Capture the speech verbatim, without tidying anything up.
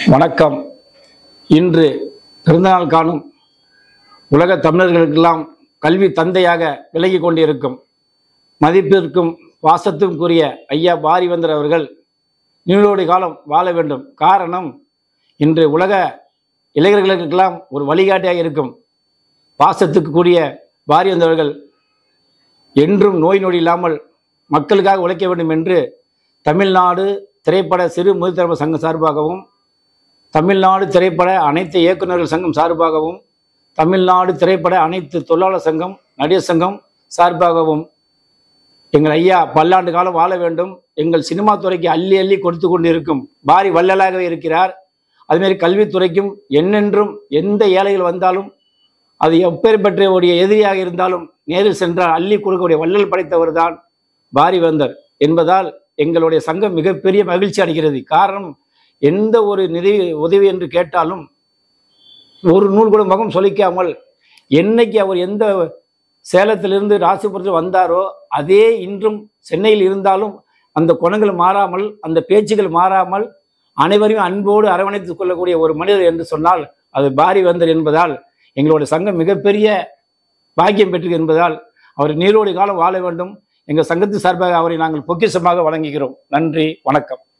வணக்கம். இன்று பிறந்தநாள் காணும் உலக தமிழர்களுக்கெல்லாம் கல்வி தந்தையாக விலகி கொண்டிருக்கும் மதிப்பிற்கும் பாசத்துக்கும் கூறிய ஐயா பாரிவேந்தர் அவர்கள் நீளோடி காலம் வாழ வேண்டும். காரணம், இன்று உலக இளைஞர்களுக்கெல்லாம் ஒரு வழிகாட்டியாக இருக்கும் பாசத்துக்கு கூடிய பாரிவேந்தர் அவர்கள் என்றும் நோய் நொடி இல்லாமல் மக்களுக்காக உழைக்க வேண்டும் என்று தமிழ்நாடு திரைப்பட சிறு முதுத்தரப்பு சங்கம் சார்பாகவும், தமிழ்நாடு திரைப்பட அனைத்து இயக்குநர்கள் சங்கம் சார்பாகவும், தமிழ்நாடு திரைப்பட அனைத்து தொழிலாளர் சங்கம் நடிகர் சங்கம் சார்பாகவும் எங்கள் ஐயா பல்லாண்டு காலம் வாழ வேண்டும். எங்கள் சினிமா துறைக்கு அள்ளி அள்ளி கொடுத்து கொண்டிருக்கும் பாரி வள்ளலாகவே இருக்கிறார். அதுமாரி கல்வித்துறைக்கும் என்னென்றும் எந்த ஏழைகள் வந்தாலும் அது எப்பேர் பெற்றவுடைய எதிரியாக இருந்தாலும் நேரில் சென்றால் அள்ளி கொடுக்கக்கூடிய வள்ளல் படைத்தவர் தான் பாரிவேந்தர் என்பதால் எங்களுடைய சங்கம் மிகப்பெரிய மகிழ்ச்சி அடைகிறது. காரணம், எந்த ஒரு நிதி உதவி என்று கேட்டாலும் ஒரு நூல் கூட முகம் சொலிக்காமல், என்னைக்கு அவர் எந்த சேலத்திலிருந்து ராசிபுரத்தில் வந்தாரோ அதே இன்றும் சென்னையில் இருந்தாலும் அந்த குணங்கள் மாறாமல், அந்த பேச்சுகள் மாறாமல் அனைவரையும் அன்போடு அரவணைத்துக் கொள்ளக்கூடிய ஒரு மனிதர் என்று சொன்னால் அது பாரிவேந்தர் என்பதால் எங்களுடைய சங்கம் மிகப்பெரிய பாக்கியம் பெற்று என்பதால் அவர் நீரோடி காலம் வாழ வேண்டும். எங்கள் சங்கத்தின் சார்பாக அவரை நாங்கள் பொக்கிஷமாக வழங்குகிறோம். நன்றி, வணக்கம்.